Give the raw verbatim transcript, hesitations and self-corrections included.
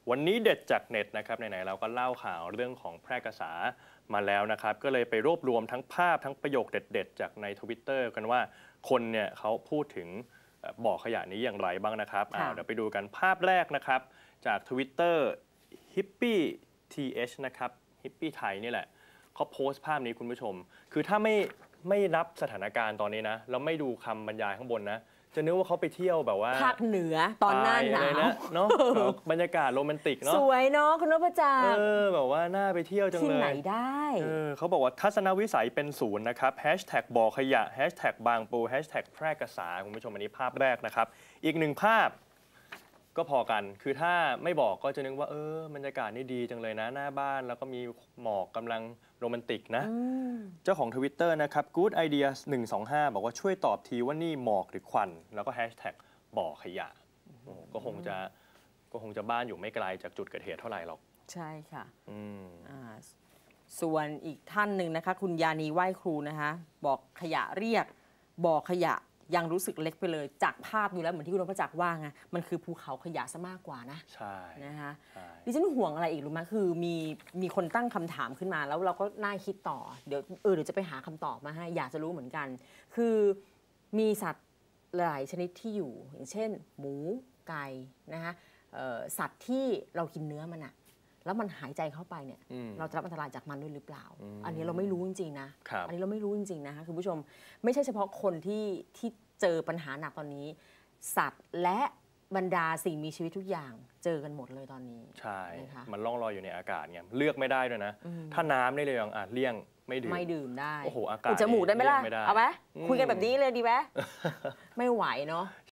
วันนี้เด็ดจากเน็ตนะครับไหนๆเราก็เล่าข่าวเรื่องของแพร่กษามาแล้วนะครับก็เลยไปรวบรวมทั้งภาพทั้งประโยคเด็ดๆจากใน Twitter กันว่าคนเนี่ยเขาพูดถึงบ่อขยะนี้อย่างไรบ้างนะครับเดี๋ยวไปดูกันภาพแรกนะครับจาก Twitter Hippie ที เอช นะครับ Hippie ไทยนี่แหละเขาโพสต์ภาพนี้คุณผู้ชมคือถ้าไม่ไม่นับสถานการณ์ตอนนี้นะแล้วไม่ดูคำบรรยายข้างบนนะจะนึกว่าเขาไปเที่ยวแบบว่าภาคเหนือตอนหน้าหนาวเนาะบรรยากาศโรแมนติกเนาะสวยเนาะคุณนพจักรเออแบบว่าน่าไปเที่ยวจังเลยที่ไหนได้เออเขาบอกว่าทัศนวิสัยเป็นศูนย์นะครับแฮชแท็กบ่อขยะแฮชแท็กบางปูแฮชแท็กแพร่กษาคุณผู้ชมอันนี้ภาพแรกนะครับอีกหนึ่งภาพก็พอกันคือถ้าไม่บอกก็จะนึกว่าเออบรรยากาศนี่ดีจังเลยนะหน้าบ้านแล้วก็มีหมอกกำลังโรแมนติกนะเจ้าของ Twitter นะครับ good idea หนึ่งสองห้าบอกว่าช่วยตอบทีว่านี่หมอกหรือควันแล้วก็แฮชแท็กบ่อขยะก็คงจะก็คงจะบ้านอยู่ไม่ไกลจากจุดเกิดเหตุเท่าไหร่หรอกใช่ค่ะอืมอ่าส่วนอีกท่านหนึ่งนะคะคุณยานีไหว้ครูนะคะบอกขยะเรียกบ่อขยะยังรู้สึกเล็กไปเลยจากภาพดูแล้วเหมือนที่คุณนพจักรว่าไงมันคือภูเขาขยะซะมากกว่านะใช่นะคะดิฉันห่วงอะไรอีกรู้ไหมคือมีมีคนตั้งคำถามขึ้นมาแล้วเราก็น่าคิดต่อเดี๋ยวเออเดี๋ยวจะไปหาคำตอบมาให้อยากจะรู้เหมือนกันคือมีสัตว์หลายชนิดที่อยู่อย่างเช่นหมูไก่นะคะสัตว์ที่เรากินเนื้อมันอะแล้วมันหายใจเข้าไปเนี่ยเราจะรับอันตรายจากมันด้วยหรือเปล่าอันนี้เราไม่รู้จริงๆนะอันนี้เราไม่รู้จริงๆนะคะคุณผู้ชมไม่ใช่เฉพาะคนที่ที่เจอปัญหาหนักตอนนี้สัตว์และบรรดาสิ่งมีชีวิตทุกอย่างเจอกันหมดเลยตอนนี้ใช่มันล่องลอยอยู่ในอากาศไงเลือกไม่ได้ด้วยนะถ้าน้ำได้เลยอ่ะเลี่ยงไม่ดื่มไม่ดื่มได้โอ้โหอากาศจมูกได้ไหมล่ะเอาไหมคุยกันแบบนี้เลยดีไหมไม่ไหวเนาะ